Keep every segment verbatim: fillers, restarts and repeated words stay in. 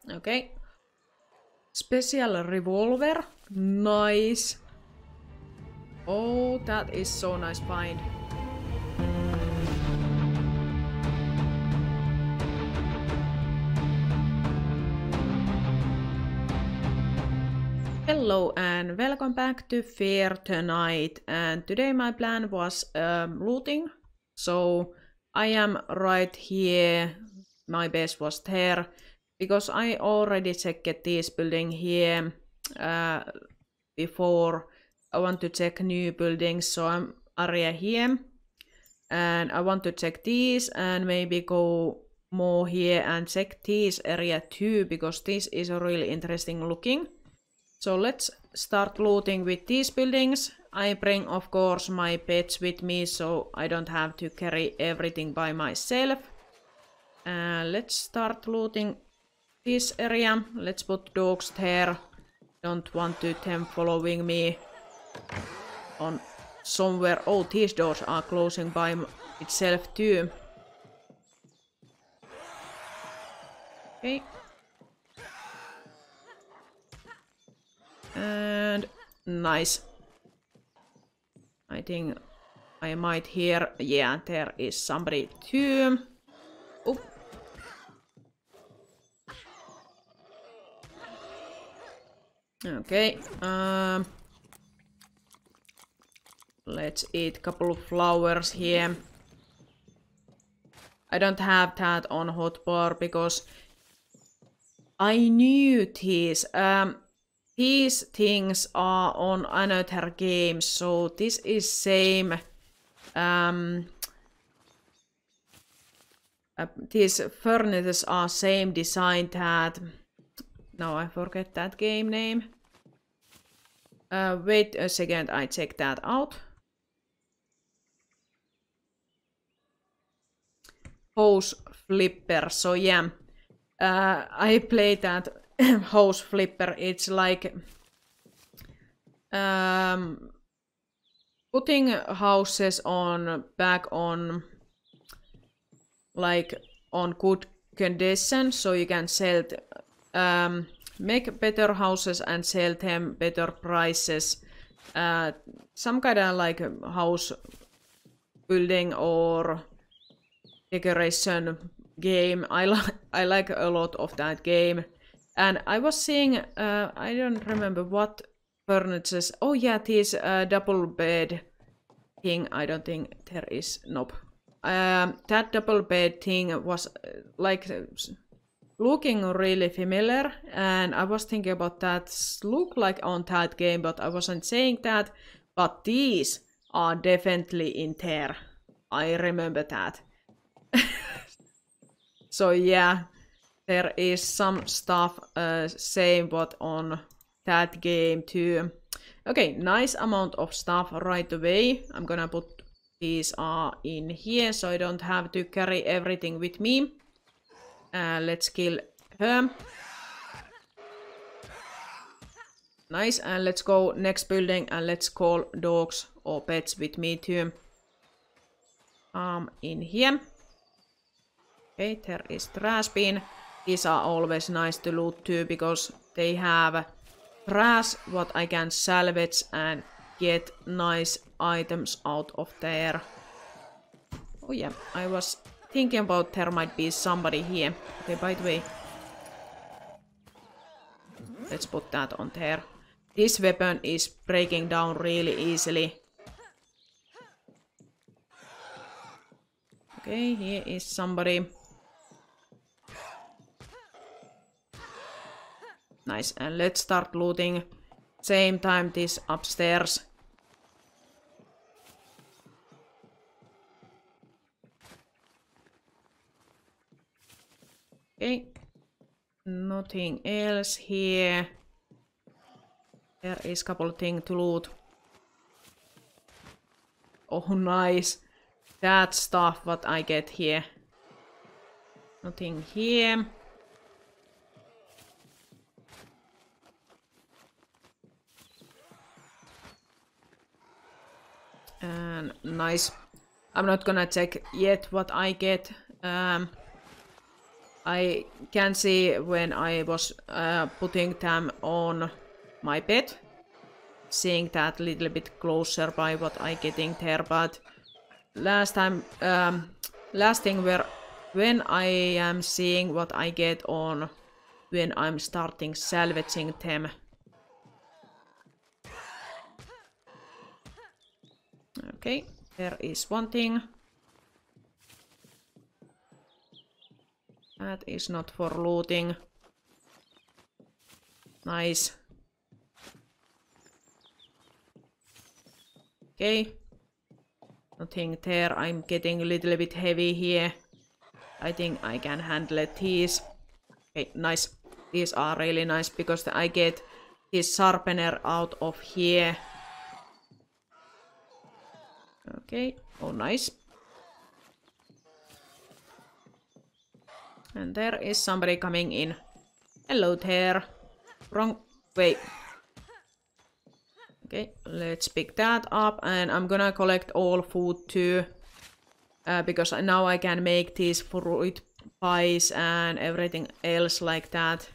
Okay. Special revolver. Nice. Oh, that is so nice find. Hello and welcome back to Fear Tonight, and today my plan was um, looting, so I am right here. My base was there because I already checked this building here uh, before. I want to check new buildings, so I'm area here and I want to check these and maybe go more here and check this area too, because this is really interesting looking. So let's start looting with these buildings. I bring, of course, my pets with me, so I don't have to carry everything by myself. Uh, let's start looting this area. Let's put dogs there. Don't want to them following me on somewhere. Oh, these doors are closing by itself too. Okay. And nice. I think I might hear. Yeah, there is somebody too. Oh. Okay. Um. Let's eat a couple of flowers here. I don't have that on hotbar because I knew these. Um. These things are on another game, so this is same. Um, uh, these furnaces are same design that. No, I forget that game name. Uh, wait a second, I check that out. Hose flipper. So yeah, uh, I played that. House flipper. It's like um, putting houses on back on like on good condition, so you can sell um, make better houses and sell them better prices. Uh, some kind of like house building or decoration game. I like I like a lot of that game. And I was seeing, uh, I don't remember what furniture. Oh yeah, this uh, double bed thing. I don't think there is. Nope. Um, that double bed thing was uh, like uh, looking really familiar, and I was thinking about that. Look like on that game, but I wasn't saying that. But these are definitely in there. I remember that. So yeah. There is some stuff uh, same what on that game too. Okay, nice amount of stuff right away. I'm gonna put these are uh, in here so I don't have to carry everything with me. Uh, let's kill her. Nice, and let's go next building and let's call dogs or pets with me too. Um, in here. Okay, there is trash bin. These are always nice to loot too, because they have trash what I can salvage and get nice items out of there. Oh yeah, I was thinking about there might be somebody here. Okay, by the way. Let's put that on there. This weapon is breaking down really easily. Okay, here is somebody. Nice, and let's start looting. Same time this upstairs. Okay. Nothing else here. There is a couple of things to loot. Oh, nice. That stuff what I get here. Nothing here. And nice. I'm not gonna check yet what I get. Um, I can see when I was uh, putting them on my bed, seeing that a little bit closer by what I getting there, but last time, um, last thing where when I am seeing what I get on when I'm starting salvaging them. Okay, there is one thing. That is not for looting. Nice. Okay. Nothing there. I'm getting a little bit heavy here. I think I can handle these. Okay, nice. These are really nice because I get this sharpener out of here. Okay. Oh, nice. And there is somebody coming in. Hello there. Wrong way. Okay, let's pick that up. And I'm gonna collect all food too. Uh, because now I can make these fruit pies and everything else like that.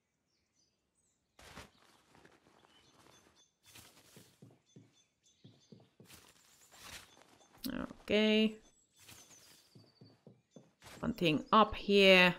Okay. One thing up here.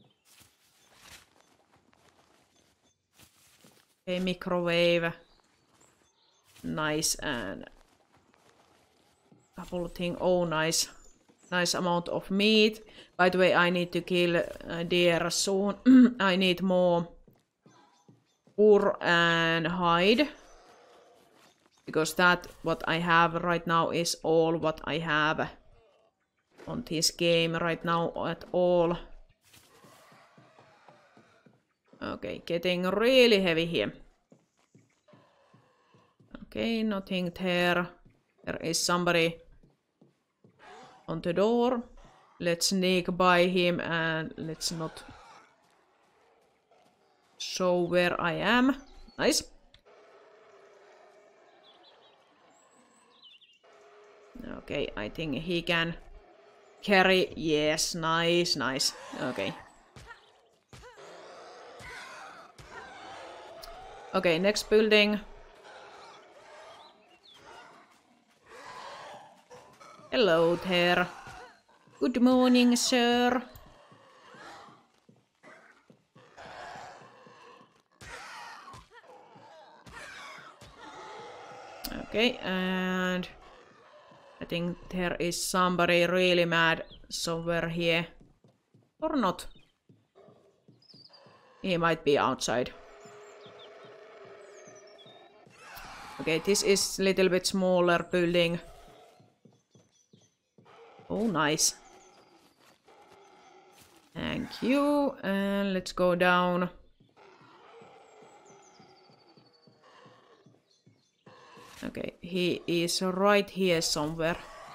Okay, microwave. Nice, and couple of things. Oh, nice. Nice amount of meat. By the way, I need to kill uh, deer soon. I need more fur and hide. Because that, what I have right now, is all what I have on this game right now at all. Okay, getting really heavy here. Okay, nothing there. There is somebody on the door. Let's sneak by him and let's not show where I am. Nice. Okay, I think he can carry. Yes, nice, nice. Okay. Okay, next building. Hello there. Good morning, sir. Okay, and I think there is somebody really mad somewhere here. Or not. He might be outside. Okay, this is a little bit smaller building. Oh, nice. Thank you. And let's go down. Okay, he is right here somewhere.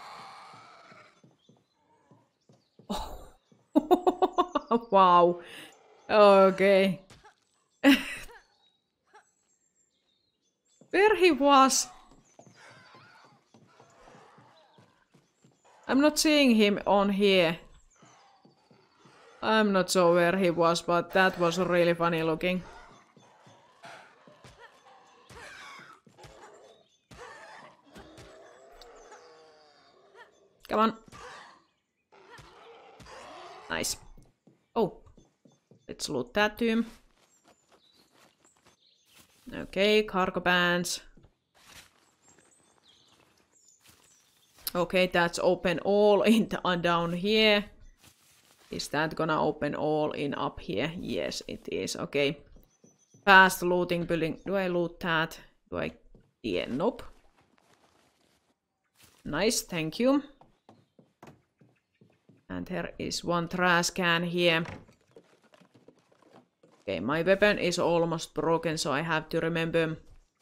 Oh. Wow. Okay. Where he was? I'm not seeing him on here. I'm not sure where he was, but that was really funny looking. Come on. Nice. Oh. Let's loot that too. Okay, cargo pants. Okay, that's open all in uh, down here. Is that gonna open all in up here? Yes, it is. Okay. Fast looting building. Do I loot that? Do I? Yeah, nope. Nice, thank you. And there is one trash can here. Okay, my weapon is almost broken, so I have to remember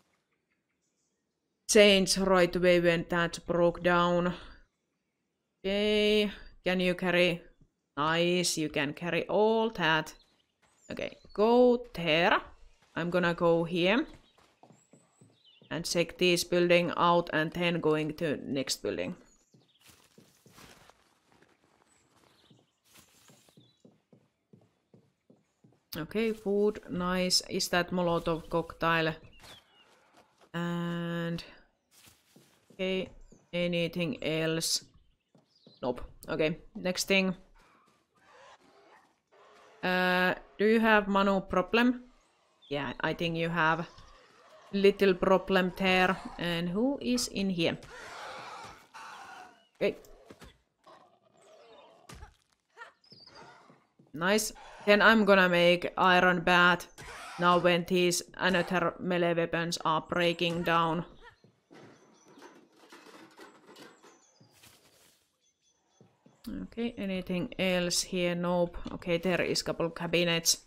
change right away when that broke down. Okay, can you carry? Nice, you can carry all that. Okay, go there. I'm gonna go here and check this building out and then going to next building. Okay, food, nice. Is that Molotov cocktail? And okay, anything else? Nope. Okay, next thing. Uh, do you have Manu problem? Yeah, I think you have little problem there. And who is in here? Okay. Nice. Then I'm gonna make Iron Bat now when these another melee weapons are breaking down. Okay, anything else here? Nope. Okay, there is a couple of cabinets.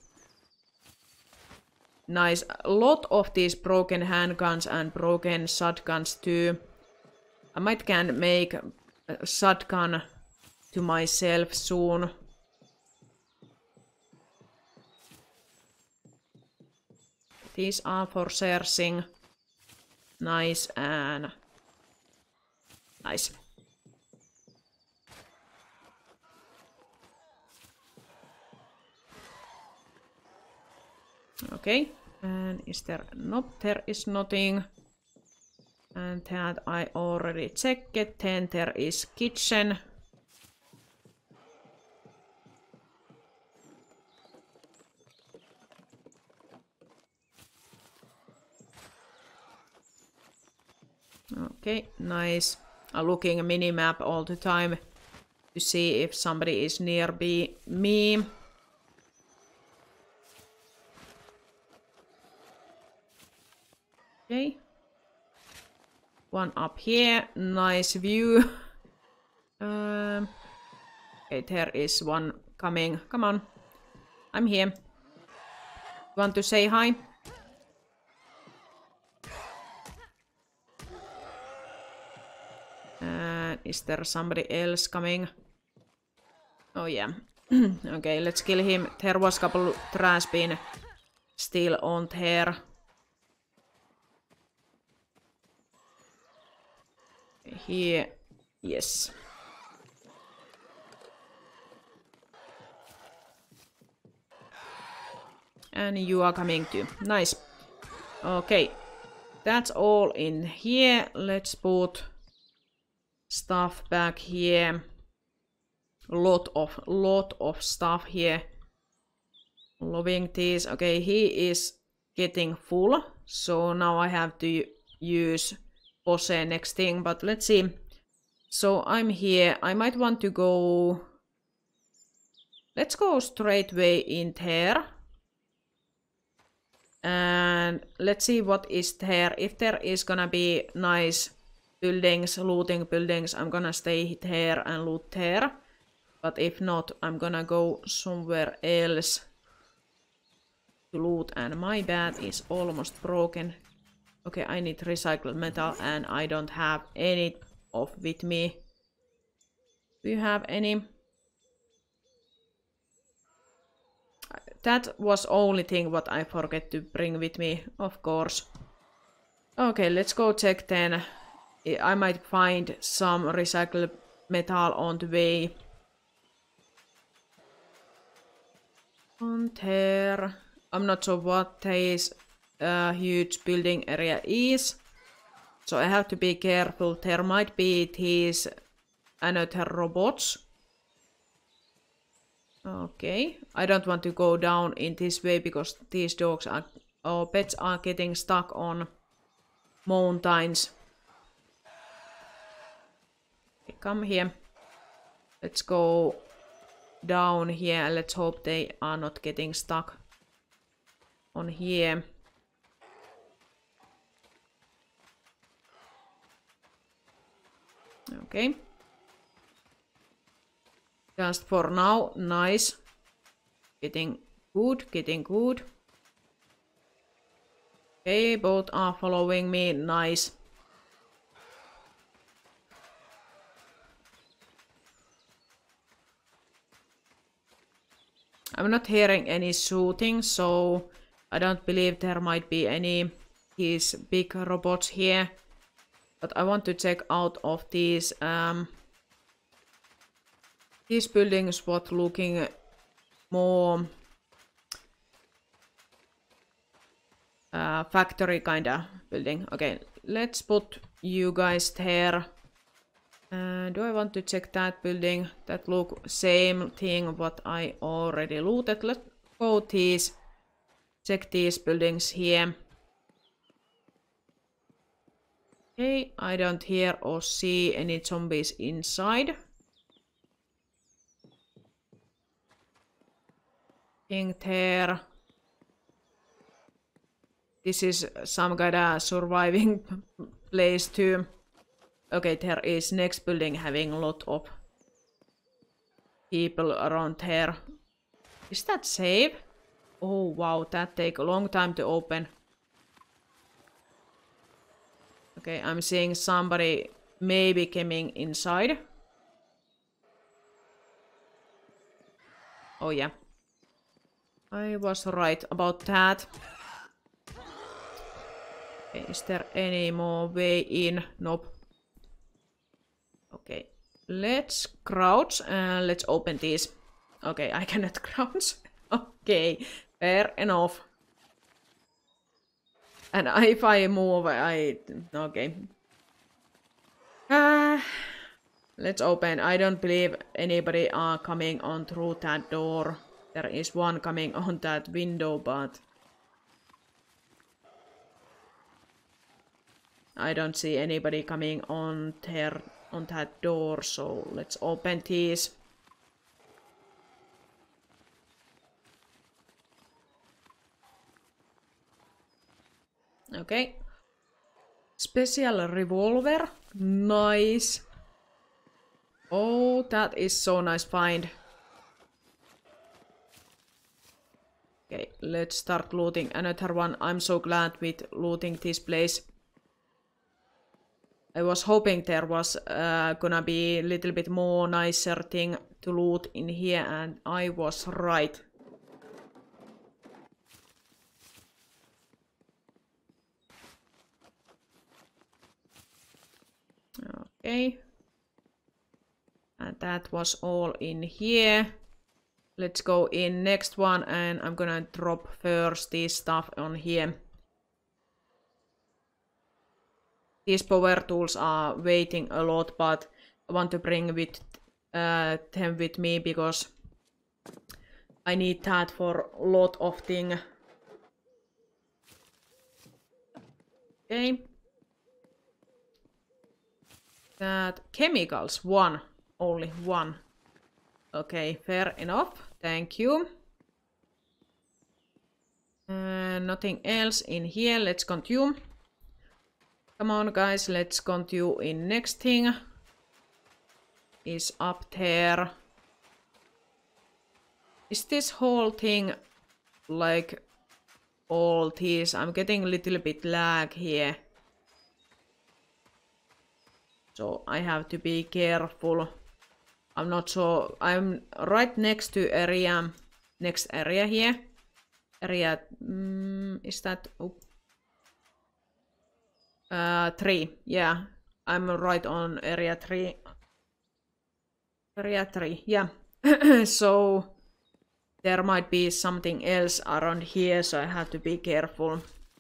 Nice. A lot of these broken handguns and broken shotguns too. I might can make a shotgun to myself soon. These are for searching. Nice and nice. Okay, and is there? Nope, there is nothing. And that I already checked. Then there is kitchen. Okay, nice. I'm looking at minimap all the time to see if somebody is near me. Okay. One up here. Nice view. um, okay, there is one coming. Come on. I'm here. Want to say hi? Uh, is there somebody else coming? Oh yeah. Okay, let's kill him. There was a couple trash bin still on there. Here, yes. And you are coming too. Nice. Okay, that's all in here. Let's put stuff back here. Lot of, lot of stuff here. Loving this. Okay, he is getting full, so now I have to use Pose next thing, but let's see. So I'm here. I might want to go... Let's go straight way in there. And let's see what is there. If there is gonna be nice buildings, looting buildings, I'm gonna stay there and loot there. But if not, I'm gonna go somewhere else to loot. And my bat is almost broken. Okay, I need recycled metal and I don't have any of with me. Do you have any? That was only thing what I forget to bring with me, of course. Okay, let's go check then. I might find some recycled metal on the way. On there. I'm not sure what this uh, huge building area is. So I have to be careful. There might be these another robots. Okay, I don't want to go down in this way because these dogs are, or pets are getting stuck on mountains. Okay, come here. Let's go down here. Let's hope they are not getting stuck on here. Okay. Just for now, nice. Getting good, getting good. Okay, both are following me, nice. I'm not hearing any shooting, so I don't believe there might be any these big robots here. But I want to check out of these um, these buildings what looking more uh, factory kinda building. Okay, let's put you guys there. Uh, do I want to check that building? That look same thing what I already looted. Let's go these, check these buildings here. Okay, I don't hear or see any zombies inside. Thing there. This is some kind of surviving place too. Okay, there is next building having a lot of people around here. Is that safe? Oh wow, that take a long time to open. Okay, I'm seeing somebody maybe coming inside. Oh yeah. I was right about that. Okay, is there any more way in? Nope. Okay, let's crouch and let's open these. Okay, I cannot crouch. Okay, fair enough. And if I move, I... Okay. Uh, let's open. I don't believe anybody are coming on through that door. There is one coming on that window, but... I don't see anybody coming on there, on that door, so let's open these. Okay. Special revolver. Nice. Oh, that is so nice find. Okay, let's start looting another one. I'm so glad with looting this place. I was hoping there was uh, gonna be a little bit more nicer thing to loot in here, and I was right. Okay. And that was all in here. Let's go in next one, and I'm gonna drop first this stuff on here. These power tools are weighing a lot, but I want to bring with uh, them with me because I need that for a lot of things. Okay. That chemicals, one, only one. Okay, fair enough. Thank you. Uh, nothing else in here. Let's continue. Come on, guys. Let's continue in next thing. Is up there. Is this whole thing like all these? I'm getting a little bit lag here. So I have to be careful. I'm not sure. I'm right next to area, next area here. Area, mm, is that, oh. uh, three, yeah. I'm right on area three. Area three, yeah. So there might be something else around here, so I have to be careful.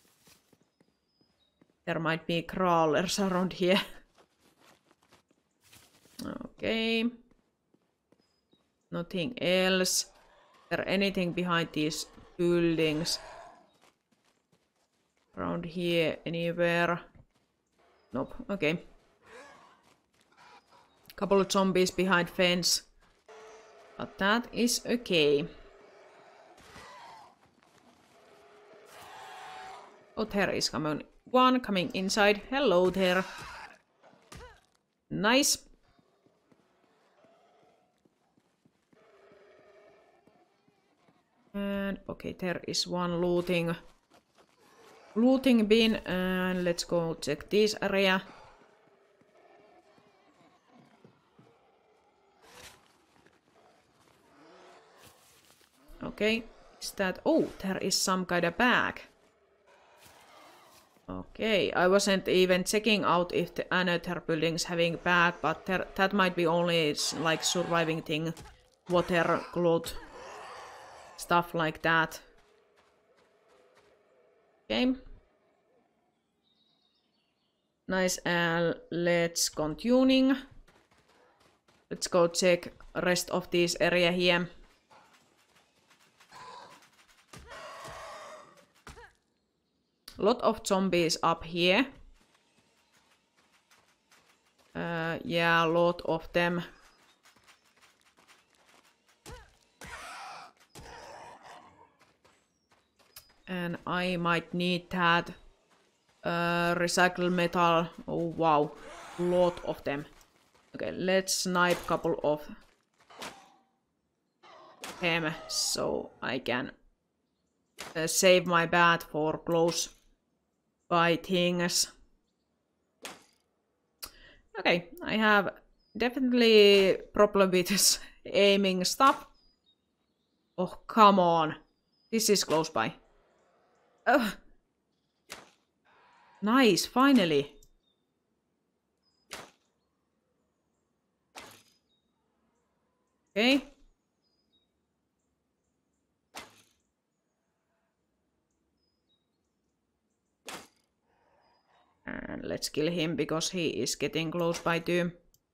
There might be crawlers around here. Okay. Nothing else. Is there anything behind these buildings? Around here, anywhere? Nope, okay. Couple of zombies behind fence. But that is okay. Oh, there is coming one coming inside. Hello there. Nice. And okay, there is one looting looting bin, and let's go check this area. Okay, is that... Oh, there is some kind of bag. Okay, I wasn't even checking out if the another buildings having bag, but there, that might be only like surviving thing, water, cloth, stuff like that. Okay, Nice, and let's continuing. Let's go check rest of this area here. Lot of zombies up here. Uh, yeah, a lot of them. And I might need that uh, recycled metal. Oh wow, lot of them. Okay, let's snipe a couple of them so I can uh, save my bat for close by things. Okay, I have definitely problem with this aiming stuff. Oh, come on. This is close by. Oh. Nice, finally. Okay. And let's kill him because he is getting close by too.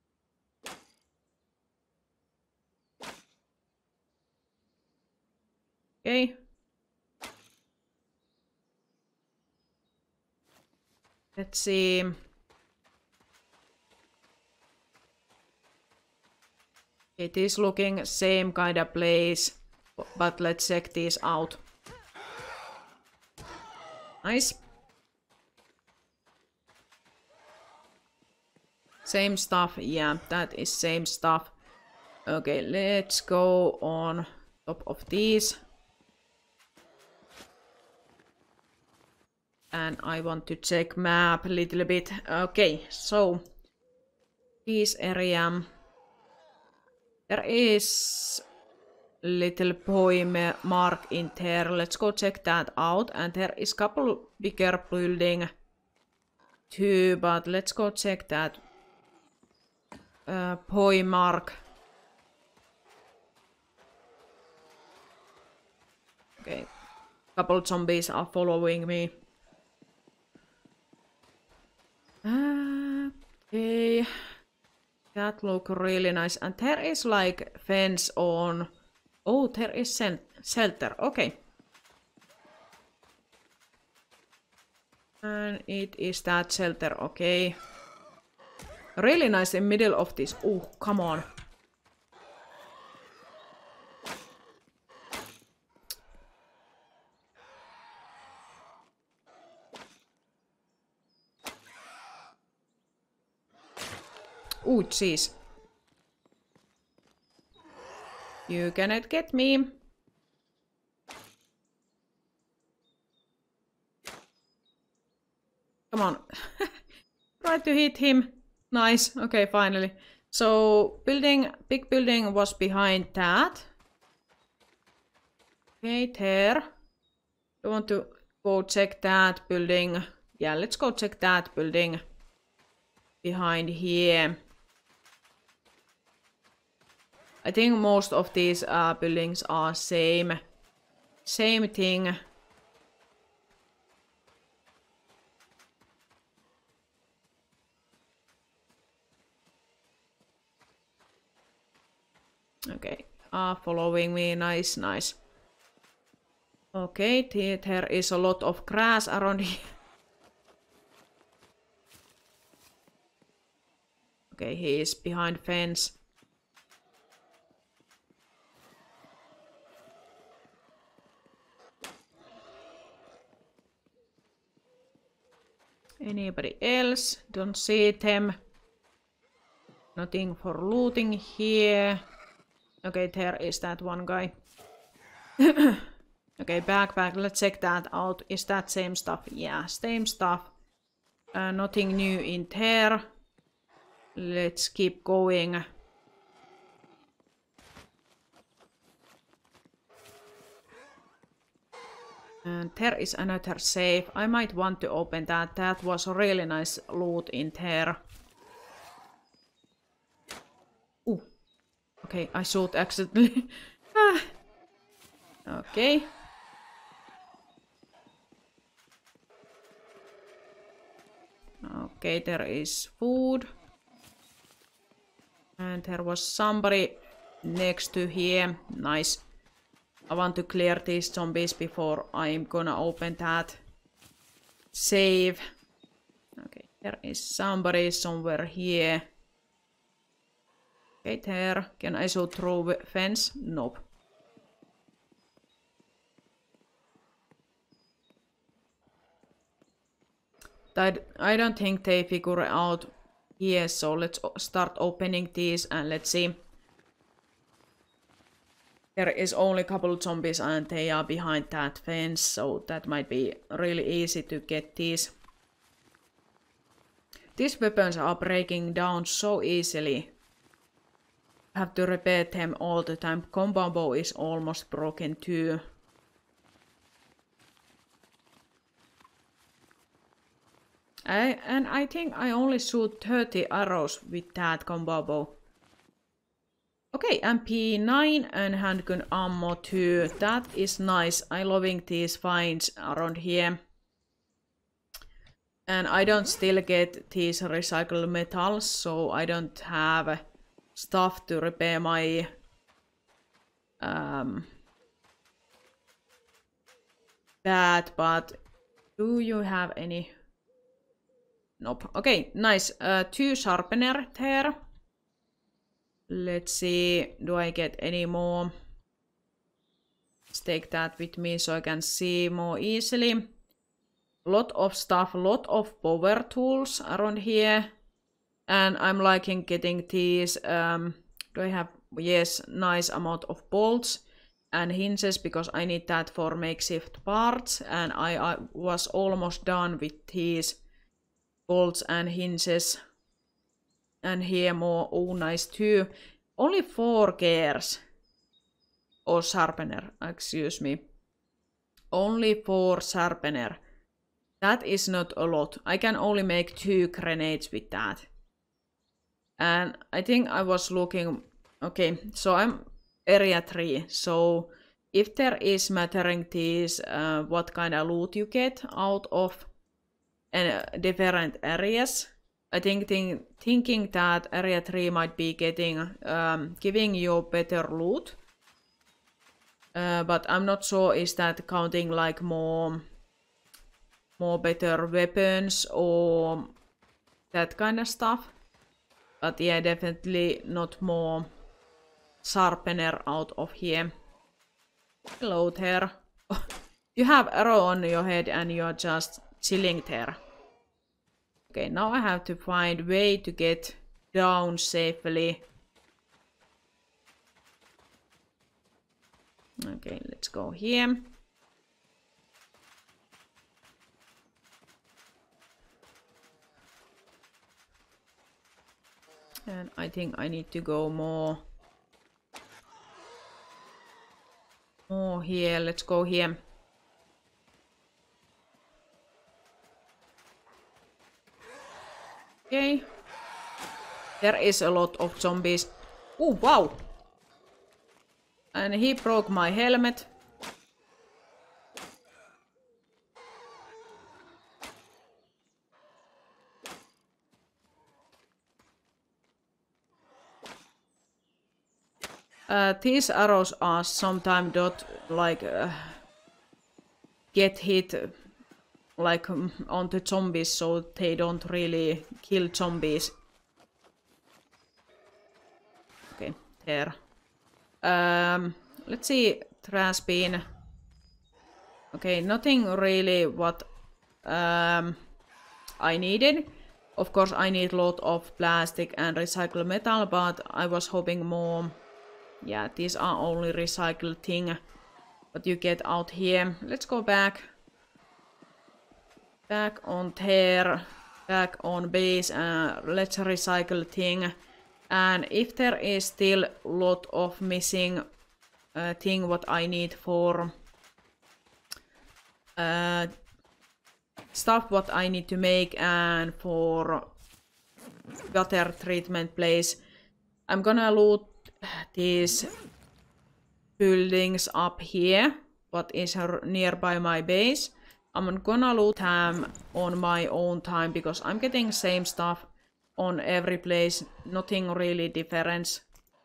Okay. Let's see. It is looking same kind of place, but let's check this out. Nice. Same stuff, yeah, that is same stuff. Okay, let's go on top of these. And I want to check map a little bit. Okay, so this area. There is little boy mark in there. Let's go check that out. And there is couple bigger building too, but let's go check that uh, boy mark. Okay, couple zombies are following me. Okay, that look really nice. And there is like fence on. Oh, there is shelter. Okay. And it is that shelter. Okay. Really nice in middle of this. Oh, come on. Oh, jeez. You cannot get me. Come on. Try to hit him. Nice. Okay, finally. So, building, big building was behind that. Okay, there. I want to go check that building. Yeah, let's go check that building behind here. I think most of these uh, buildings are same, same thing. Okay, are following me. Nice, nice. Okay, there is a lot of grass around here. Okay, he is behind fence. Anybody else? Don't see them. Nothing for looting here. Okay, there is that one guy. Okay, backpack. Let's check that out. Is that same stuff? Yeah, same stuff. Uh, nothing new in there. Let's keep going. And there is another safe. I might want to open that. That was a really nice loot in there. Ooh. Okay, I shoot accidentally. Ah. Okay. Okay, there is food. And there was somebody next to here. Nice. I want to clear these zombies before I'm gonna open that save. Okay, there is somebody somewhere here. Okay, there. Can I shoot through fence? Nope. I don't think they figure out here, so let's start opening these and let's see. There is only a couple of zombies and they are behind that fence, so that might be really easy to get these. These weapons are breaking down so easily. I have to repair them all the time. Combo bow is almost broken too. I, and I think I only shoot thirty arrows with that combo bow. Okay, M P nine and handgun ammo too. That is nice. I'm loving these finds around here. And I don't still get these recycled metals, so I don't have stuff to repair my um, that, but do you have any? Nope. Okay, nice. Uh, two sharpener there. Let's see, do I get any more? Let's take that with me so I can see more easily. Lot of stuff, lot of power tools around here. And I'm liking getting these, um, do I have, yes, nice amount of bolts and hinges because I need that for makeshift parts. And I, I was almost done with these bolts and hinges. And here more, oh nice too. Only four gears. Or sharpener, excuse me. Only four sharpener. That is not a lot. I can only make two grenades with that. And I think I was looking, okay, so I'm area three. So if there is mattering these, uh, what kind of loot you get out of uh, different areas, I think, think thinking that area three might be getting, um, giving you better loot. Uh, but I'm not sure is that counting like more, more better weapons or that kind of stuff. But yeah, definitely not more sharpener out of here. Hello there. You have arrow on your head and you're just chilling there. Okay, now I have to find way to get down safely. Okay, let's go here. And I think I need to go more, more here. Let's go here. Okay. There is a lot of zombies. Oh, wow. And he broke my helmet. Uh, these arrows are sometimes not like uh, get hit like um, on the zombies, so they don't really kill zombies. Okay, there. Um, let's see, trash bin. Okay, nothing really what um, I needed. Of course, I need a lot of plastic and recycled metal, but I was hoping more. Yeah, these are only recycled thing what you get out here. Let's go back. Back on there. Back on base. Uh, let's recycle thing. And if there is still a lot of missing uh, thing what I need for uh, stuff what I need to make and for water treatment place, I'm gonna loot these buildings up here, what is nearby my base. I'm gonna loot them on my own time because I'm getting same stuff on every place. Nothing really different.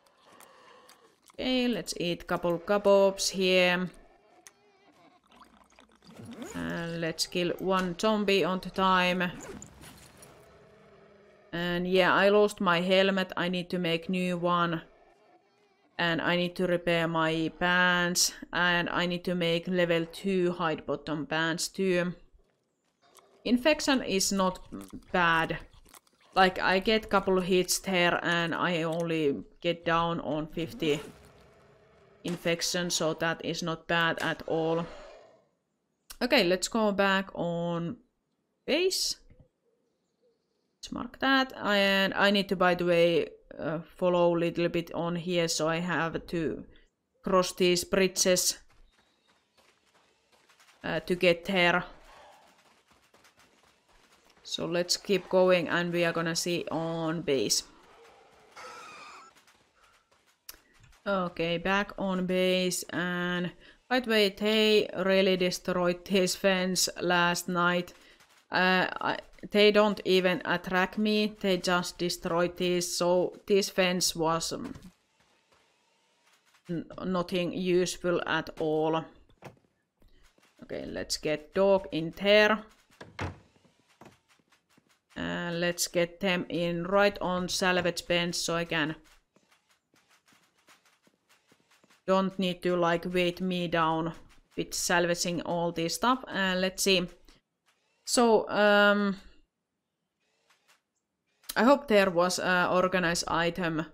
Okay, let's eat couple kebabs here. And let's kill one zombie on the time. And yeah, I lost my helmet. I need to make new one. And I need to repair my pants. And I need to make level two hide bottom pants too. Infection is not bad. Like, I get couple hits there and I only get down on fifty infection, so that is not bad at all. Okay, let's go back on base. Let's mark that. And I need to, by the way, uh, follow a little bit on here, so I have to cross these bridges uh, to get there. So let's keep going and we are gonna see on base. Okay, back on base, and by the way, they really destroyed this fence last night. Uh, I, they don't even attack me, they just destroyed this, so this fence was um, nothing useful at all. Okay, let's get dog in there. Uh, let's get them in right on salvage bench so I can don't need to like weight me down with salvaging all this stuff. And uh, let's see. So um, I hope there was an organized item.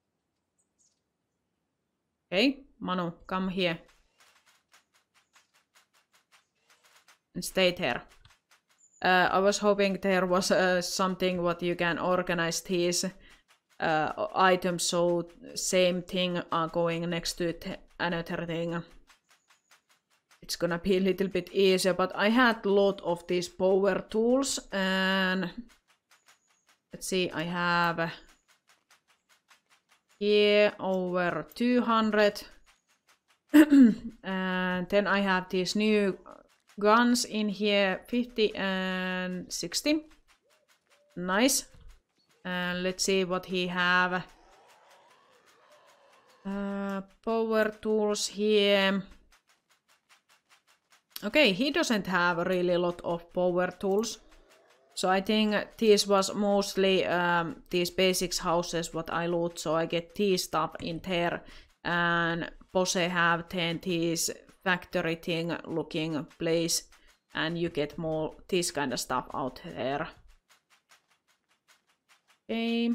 Okay, Manu, come here and stay there. Uh, I was hoping there was uh, something what you can organize these uh, items, so same thing are going next to it, another thing. It's gonna be a little bit easier, but I had a lot of these power tools, and let's see, I have here over two hundred, and then I have these new guns in here, fifty and sixty. Nice. And uh, let's see what he have. Uh, power tools here. Okay, he doesn't have really a lot of power tools. So I think this was mostly um, these basics houses what I loot. So I get these stuff in there. And Pose have then these factory thing looking place, and you get more this kind of stuff out there. Okay,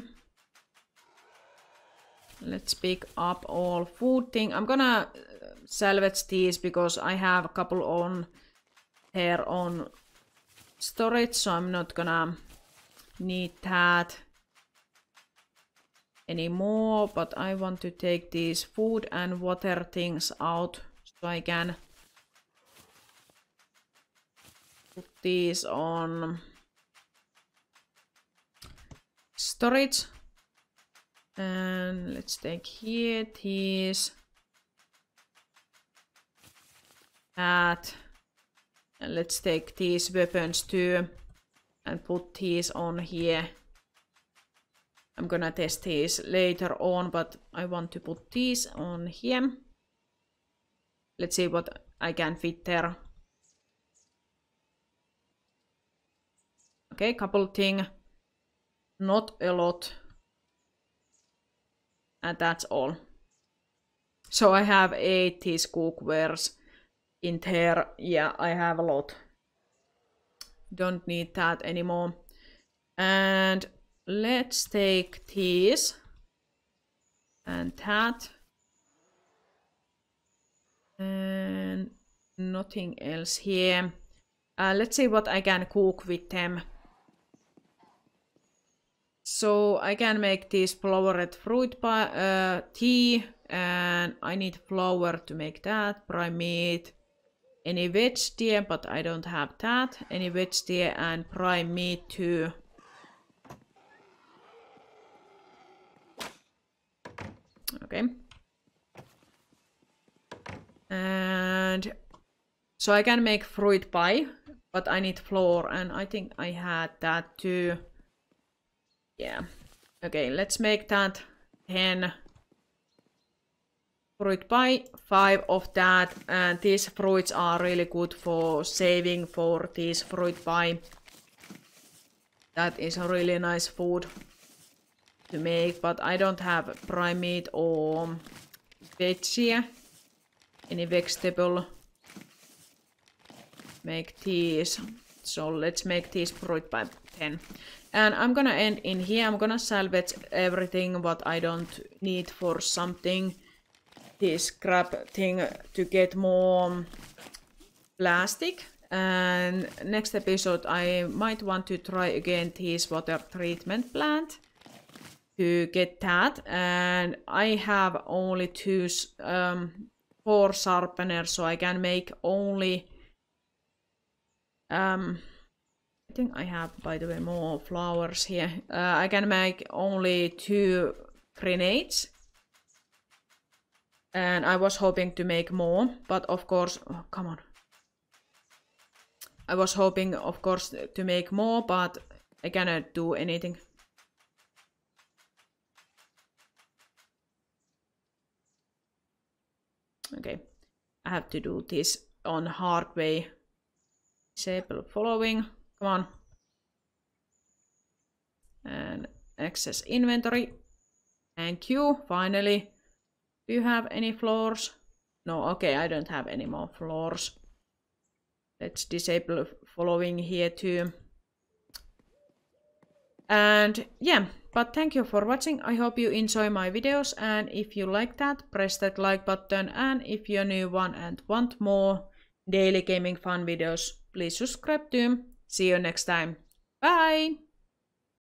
let's pick up all food thing. I'm gonna salvage these because I have a couple on here on storage, so I'm not gonna need that anymore, but I want to take these food and water things out so I can put these on storage. And let's take here these, that, and let's take these weapons too and put these on here. I'm gonna test these later on, but I want to put these on here. Let's see what I can fit there. Okay, couple thing, not a lot, and that's all. So I have eight these cookwares in there. Yeah, I have a lot. Don't need that anymore. And let's take these and that, and nothing else here. Uh, let's see what I can cook with them. So I can make this flowered fruit pie, uh, tea, and I need flour to make that. Prime meat, any veg deer, but I don't have that. Any veg deer and prime meat too. Okay. And so I can make fruit pie but I need floor, and I think I had that too. Yeah. Okay, let's make that ten fruit pie, five of that, and these fruits are really good for saving for this fruit pie. That is a really nice food to make, but I don't have prime meat or veggie, any vegetable. Make these, so let's make these fruit pie ten. And I'm gonna end in here. I'm gonna salvage everything what I don't need for something. This scrap thing to get more plastic. And next episode I might want to try again this water treatment plant to get that. And I have only two, um, four sharpeners, so I can make only. Um, I think I have, by the way, more flowers here. Uh, I can make only two grenades. And I was hoping to make more, but of course, oh, come on. I was hoping, of course, to make more, but I cannot do anything. Okay, I have to do this on hard way. Disable following, come on. And access inventory. Thank you, finally. Do you have any floors? No, okay, I don't have any more floors. Let's disable following here too. And yeah, but thank you for watching. I hope you enjoy my videos, and if you like that, press that like button, and if you're a new one and want more daily gaming fun videos, please subscribe too. See you next time. Bye!